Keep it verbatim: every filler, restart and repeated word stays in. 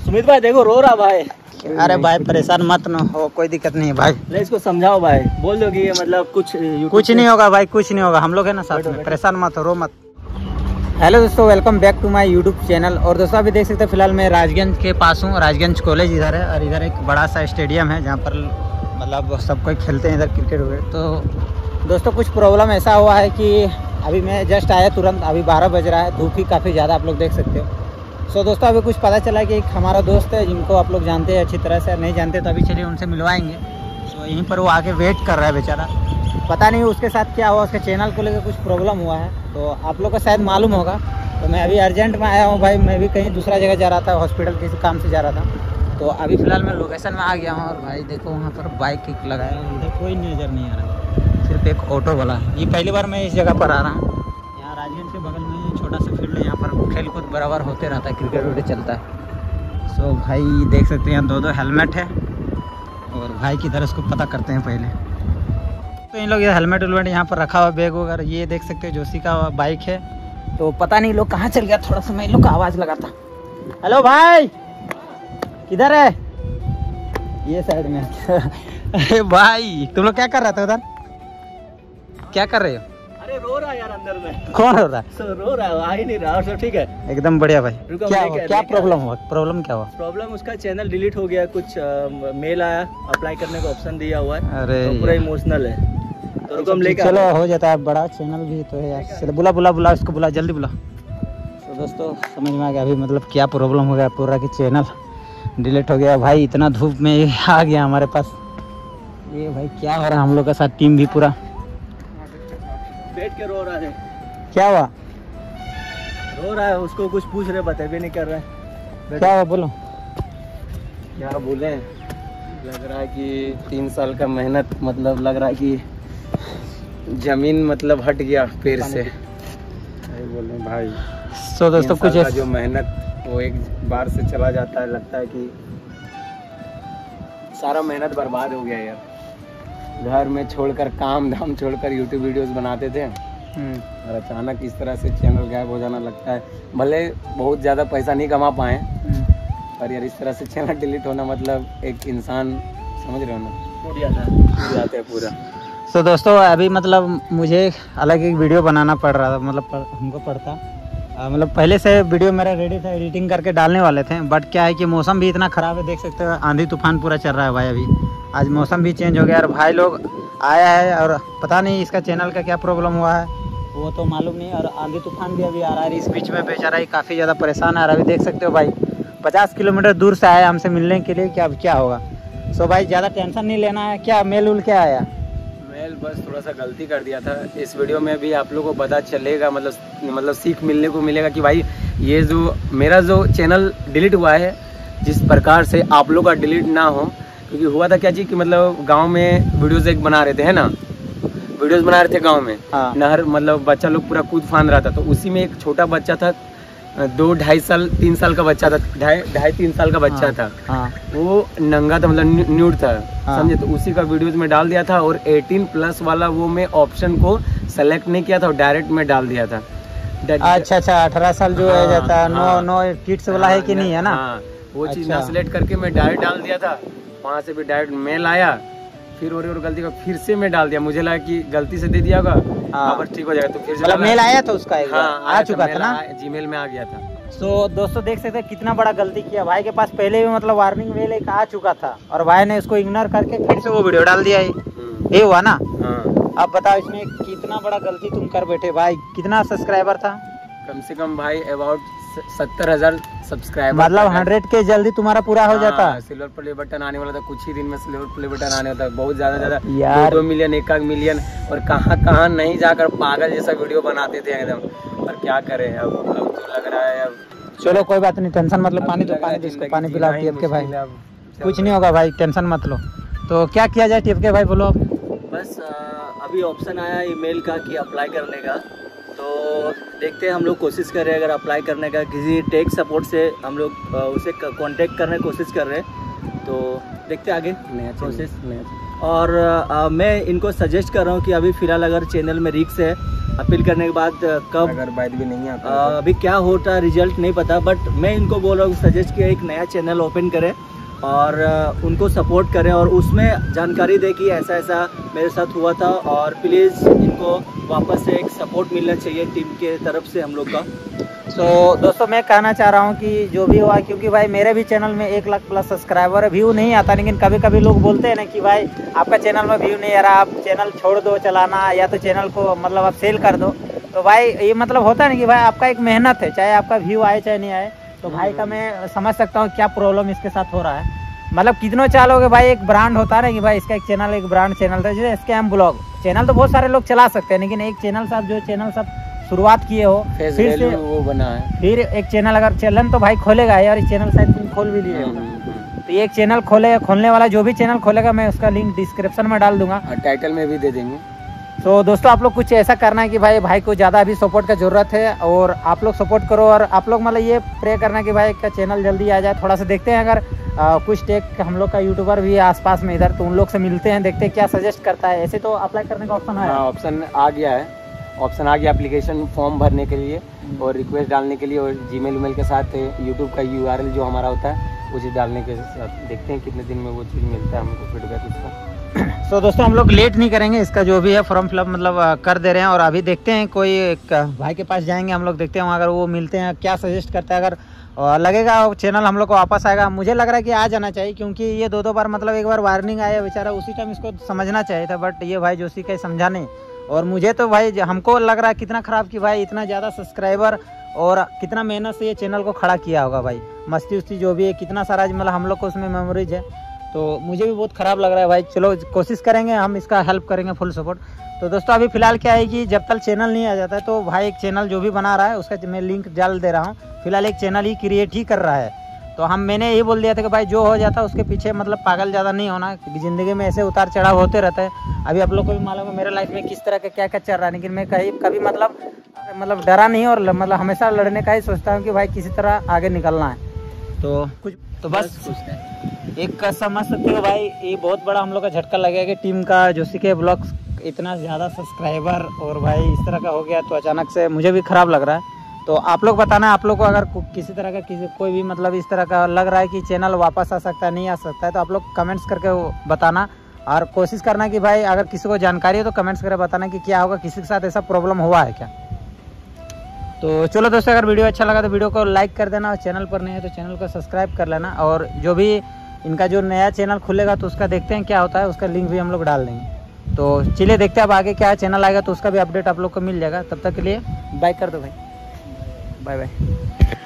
सुमित भाई देखो रो रहा भाई। अरे भाई परेशान मत न हो, कोई दिक्कत नहीं है भाई। ले इसको समझाओ भाई, बोल दो कि ये मतलब कुछ कुछ नहीं होगा भाई, कुछ नहीं होगा, हम लोग है ना साथ में, परेशान मत हो, रो मत। हेलो दोस्तों, welcome back to my YouTube channel. और दोस्तों अभी देख सकते हैं फिलहाल मैं राजगंज के पास हूँ। राजगंज कॉलेज इधर है और इधर एक बड़ा सा स्टेडियम है जहाँ पर मतलब सब कोई खेलते हैं इधर क्रिकेट वगैरह। तो दोस्तों कुछ प्रॉब्लम ऐसा हुआ है कि अभी मैं जस्ट आया तुरंत, अभी बारह बज रहा है, धूप ही काफ़ी ज़्यादा आप लोग देख सकते हो। सो so, दोस्तों अभी कुछ पता चला कि एक हमारा दोस्त है जिनको आप लोग जानते हैं अच्छी तरह से, नहीं जानते तो अभी चलिए उनसे मिलवाएंगे। सो so, यहीं पर वो आके वेट कर रहा है बेचारा, पता नहीं उसके साथ क्या हुआ, उसके चैनल को लेकर कुछ प्रॉब्लम हुआ है तो आप लोग को शायद मालूम होगा। तो मैं अभी अर्जेंट में आया हूँ भाई, मैं भी कहीं दूसरा जगह जा रहा था, हॉस्पिटल किसी काम से जा रहा था। तो अभी फ़िलहाल मैं लोकेशन में आ गया हूँ और भाई देखो वहाँ पर बाइक लगाया है, इधर कोई नज़र नहीं आ रहा, सिर्फ एक ऑटो वाला। ये पहली बार मैं इस जगह पर आ रहा हूँ। यहाँ राजगंज के बगल में ये छोटा सा फील्ड है, यहाँ पर खेल कूद बराबर होते रहता है, क्रिकेट व्रिकेट चलता है। सो भाई देख सकते हैं यहाँ दो दो हेलमेट है और भाई किधर उसको पता करते हैं पहले। तो इन लोग ये हेलमेट वेलमेट यहाँ पर रखा हुआ, बैग वगैरह ये देख सकते हो, जोशी का बाइक है। तो पता नहीं लोग कहाँ चल गया, थोड़ा सा मैं इन लोग का आवाज़ लगाता। हेलो भाई किधर है? ये साइड में। अरे भाई तुम लोग क्या कर रहे थे उधर, क्या कर रहे हो? अरे रो रहा है यार अंदर में। कौन रो रहा है? सो रो रहा है, आ ही नहीं रहा। और सब ठीक है? एकदम बढ़िया भाई। क्या हुआ, क्या प्रॉब्लम हुआ? प्रॉब्लम क्या हुआ? प्रॉब्लम उसका चैनल डिलीट हो गया, कुछ आ, मेल आया, अप्लाई करने का ऑप्शन दिया हुआ है। अरे तो पूरा इमोशनल है तो रुको हम लेकर। चलो हो जाता है, बड़ा चैनल भी तो है यार। चलो बुला बुला बुला उसको, बुला जल्दी बुला। तो दोस्तों समझ में आ गया अभी मतलब क्या प्रॉब्लम हो गया, पूरा कि चैनल डिलीट हो गया भाई। इतना धूप में आ गया हमारे पास, ये भाई क्या हो रहा है हम लोग का साथ, टीम भी पूरा बैठ के रो रहा है। क्या हुआ? रो रहा है, उसको कुछ पूछ रहे, बता भी नहीं कर रहा है। क्या हुआ बोलो। क्या बोले, लग रहा है कि तीन साल का मेहनत मतलब लग रहा है कि जमीन मतलब हट गया पैर से। बोले भाई सो दोस्तों कुछ जो मेहनत वो एक बार से चला जाता है, लगता है कि सारा मेहनत बर्बाद हो गया यार। घर में छोड़कर, काम धाम छोड़कर यूट्यूब वीडियोस बनाते थे और अचानक इस तरह से चैनल गायब हो जाना, लगता है भले बहुत ज़्यादा पैसा नहीं कमा पाए पर यार इस तरह से चैनल डिलीट होना मतलब एक इंसान, समझ रहे हो ना, टूट जाता है, टूट जाता है पूरा। सो so, दोस्तों अभी मतलब मुझे अलग एक वीडियो बनाना पड़ रहा था, मतलब पर, हमको पड़ता मतलब पहले से वीडियो मेरा रेडी था, एडिटिंग करके डालने वाले थे। बट क्या है कि मौसम भी इतना ख़राब है, देख सकते हो आंधी तूफान पूरा चल रहा है भाई। अभी आज मौसम भी चेंज हो गया और भाई लोग आया है और पता नहीं इसका चैनल का क्या प्रॉब्लम हुआ है वो तो मालूम नहीं। और आंधी तूफान भी अभी आ रहा है, इस बीच में बेचारा ही काफ़ी ज़्यादा परेशान आ रहा है। अभी देख सकते हो भाई पचास किलोमीटर दूर से आया हमसे मिलने के लिए, क्या अब क्या होगा। सो भाई ज़्यादा टेंशन नहीं लेना है। क्या मेल उल क्या आया? मेल बस थोड़ा सा गलती कर दिया था। इस वीडियो में भी आप लोगों को पता चलेगा, मतलब मतलब सीख मिलने को मिलेगा कि भाई ये जो मेरा जो चैनल डिलीट हुआ है, जिस प्रकार से आप लोग का डिलीट ना हो। क्योंकि हुआ था क्या जी कि मतलब गांव में वीडियोस एक बना रहे थे, है ना, वीडियोस बना रहे थे गांव में। हाँ। नहर मतलब बच्चा लोग पूरा कूद फान रहा था, तो उसी में एक छोटा बच्चा था, दो ढाई साल तीन साल का बच्चा था, ढाई ढाई तीन साल का बच्चा हाँ, था हाँ। वो नंगा था, मतलब न्यूड था हाँ। समझे। तो उसी का वीडियोस में डाल दिया था और अठारह प्लस वाला वो मैं ऑप्शन को सेलेक्ट नहीं किया था और डायरेक्ट में डाल दिया था। अच्छा अच्छा, अठारह साल जो है जाता है, नो नो किड्स वाला है कि नहीं, है ना, वो चीज ना सेलेक्ट करके मैं डायरेक्ट डाल दिया था। वहाँ से भी डायरेक्ट मेल आया, फिर और, और गलती का फिर से मैं डाल दिया। मुझे लगा कि गलती से दे दिया होगा हाँ, बस ठीक हो जाएगा। तो फिर से मतलब मेल आया था उसका, हाँ, आ चुका था ना, जीमेल में आ गया था। सो so, दोस्तों देख सकते हैं कितना बड़ा गलती किया भाई के पास। पहले भी मतलब वार्निंग मेल एक आ चुका था और भाई ने इसको इग्नोर करके फिर से वो वीडियो डाल दिया। ये हुआ ना हाँ। अब बताओ इसमें कितना बड़ा गलती तुम कर बैठे भाई। कितना सब्सक्राइबर था? कम से कम भाई अबाउट सत्तर हजार सब्सक्राइबर, मतलब हंड्रेड के जल्दी तुम्हारा पूरा हो जाता। सिल्वर प्ले बटन आने वाला था, कुछ ही दिन में सिल्वर प्ले बटन आने वाला था। बहुत ज्यादा ज्यादा यार, दो मिलियन एक एक मिलियन, और कहाँ कहाँ नहीं जाकर पागल जैसा वीडियो बनाते थे एकदम। पर क्या करें अब, अब तो लग रहा है अब। चलो कोई बात नहीं, टेंशन मतलब पानी तो पानी जिसको पानी पिला टिप के भाई, कुछ नहीं होगा भाई, टेंशन मत लो। तो क्या किया जाए टिप के भाई, बोलो अब। बस अभी ऑप्शन आया ईमेल का कि अप्लाई करने का, तो देखते हैं हम लोग कोशिश कर रहे हैं अगर अप्लाई करने का। किसी टेक सपोर्ट से हम लोग उसे कांटेक्ट करने की कोशिश कर रहे हैं, तो देखते हैं आगे प्रोसेस। और आ, मैं इनको सजेस्ट कर रहा हूँ कि अभी फ़िलहाल अगर चैनल में रिस्क है अपील करने के बाद कब अगर बाइट भी नहीं आता आ, अभी क्या होता रिजल्ट नहीं पता, बट मैं इनको बोल रहा हूँ सजेस्ट किया एक नया चैनल ओपन करें और उनको सपोर्ट करें और उसमें जानकारी दे कि ऐसा ऐसा मेरे साथ हुआ था, और प्लीज़ इनको वापस से एक सपोर्ट मिलना चाहिए टीम के तरफ से हम लोग का। सो so, दोस्तों मैं कहना चाह रहा हूँ कि जो भी हुआ, क्योंकि भाई मेरे भी चैनल में एक लाख प्लस सब्सक्राइबर है, व्यू नहीं आता, लेकिन कभी कभी लोग बोलते हैं ना कि भाई आपका चैनल में व्यू नहीं आ रहा, आप चैनल छोड़ दो चलाना, या तो चैनल को मतलब आप सेल कर दो। तो भाई ये मतलब होता है ना कि भाई आपका एक मेहनत है, चाहे आपका व्यू आए चाहे नहीं आए। तो भाई का मैं समझ सकता हूँ क्या प्रॉब्लम इसके साथ हो रहा है। मतलब कितनों चालोगे भाई, एक ब्रांड होता है ना कि भाई इसका एक चैनल, एक ब्रांड चैनल था, जैसे स्कैम ब्लॉग चैनल तो बहुत सारे लोग चला सकते हैं, लेकिन एक चैनल साहब जो चैनल सब शुरुआत किए हो फिर से वो बना है, फिर एक चैनल अगर चलन तो भाई खोलेगा यार, इस चैनल शायद तुम खोल भी लिए हो, तो एक चैनल खोले खोलने वाला जो भी चैनल खोलेगा मैं उसका लिंक डिस्क्रिप्शन में डाल दूंगा, टाइटल में भी दे देंगे। तो दोस्तों आप लोग कुछ ऐसा करना है कि भाई भाई को ज़्यादा अभी सपोर्ट का ज़रूरत है, और आप लोग सपोर्ट करो, और आप लोग मतलब ये प्रे करना कि भाई का चैनल जल्दी आ जाए। थोड़ा सा देखते हैं, अगर आ, कुछ टेक हम लोग का यूट्यूबर भी है आसपास में इधर, तो उन लोग से मिलते हैं, देखते हैं क्या सजेस्ट करता है। ऐसे तो अप्लाई करने का ऑप्शन है, ऑप्शन आ गया है, ऑप्शन आ गया एप्लीकेशन फॉर्म भरने के लिए और रिक्वेस्ट डालने के लिए, और जीमेल ईमेल के साथ यूट्यूब का यूआरएल जो हमारा होता है वो चीज़ डालने के साथ देखते हैं कितने दिन में वो चीज़ मिलता है हमको फीडबैक उसका। तो so, दोस्तों हम लोग लेट नहीं करेंगे, इसका जो भी है फॉर्म फिलअप मतलब कर दे रहे हैं, और अभी देखते हैं कोई एक भाई के पास जाएंगे हम लोग, देखते हैं अगर वो मिलते हैं क्या सजेस्ट करता है। अगर लगेगा चैनल हम लोग को वापस आएगा, मुझे लग रहा है कि आ जाना चाहिए, क्योंकि ये दो दो बार मतलब एक बार वार्निंग आया बेचारा, उसी टाइम इसको समझना चाहिए था, बट ये भाई जोशी का समझा नहीं। और मुझे तो भाई हमको लग रहा है कितना ख़राब कि भाई इतना ज़्यादा सब्सक्राइबर और कितना मेहनत से ये चैनल को खड़ा किया होगा भाई, मस्ती उस्ती जो भी है कितना सारा मतलब हम लोग को उसमें मेमोरीज है, तो मुझे भी बहुत ख़राब लग रहा है भाई। चलो कोशिश करेंगे, हम इसका हेल्प करेंगे फुल सपोर्ट। तो दोस्तों अभी फ़िलहाल क्या है कि जब तक चैनल नहीं आ जाता है, तो भाई एक चैनल जो भी बना रहा है उसका मैं लिंक डाल दे रहा हूँ, फिलहाल एक चैनल ही क्रिएट ही कर रहा है। तो हम मैंने यही बोल दिया था कि भाई जो हो जाता है उसके पीछे मतलब पागल ज़्यादा नहीं होना, क्योंकि ज़िंदगी में ऐसे उतार चढ़ाव होते रहते हैं। अभी आप लोग को भी मालूम है मेरे लाइफ में किस तरह का क्या क्या चल रहा है, लेकिन मैं कहीं कभी मतलब मतलब डरा नहीं, और मतलब हमेशा लड़ने का ही सोचता हूँ कि भाई किसी तरह आगे निकलना है। तो कुछ तो बस एक समझ सकते हो भाई, ये बहुत बड़ा हम लोग का झटका लगेगा कि टीम का जोशी के ब्लॉग्स इतना ज़्यादा सब्सक्राइबर और भाई इस तरह का हो गया, तो अचानक से मुझे भी ख़राब लग रहा है। तो आप लोग बताना, आप लोग को अगर किसी तरह का किसी कोई भी मतलब इस तरह का लग रहा है कि चैनल वापस आ सकता है नहीं आ सकता है, तो आप लोग कमेंट्स करके बताना, और कोशिश करना कि भाई अगर किसी को जानकारी है तो कमेंट्स करके बताना कि क्या होगा, किसी के साथ ऐसा प्रॉब्लम हुआ है क्या। तो चलो दोस्तों, अगर वीडियो अच्छा लगा तो वीडियो को लाइक कर देना, और चैनल पर नहीं है तो चैनल को सब्सक्राइब कर लेना, और जो भी इनका जो नया चैनल खुलेगा तो उसका देखते हैं क्या होता है, उसका लिंक भी हम लोग डाल देंगे। तो चलिए देखते हैं अब आगे क्या चैनल आएगा, तो उसका भी अपडेट आप लोग को मिल जाएगा। तब तक के लिए बाय कर दो भाई, बाय बाय।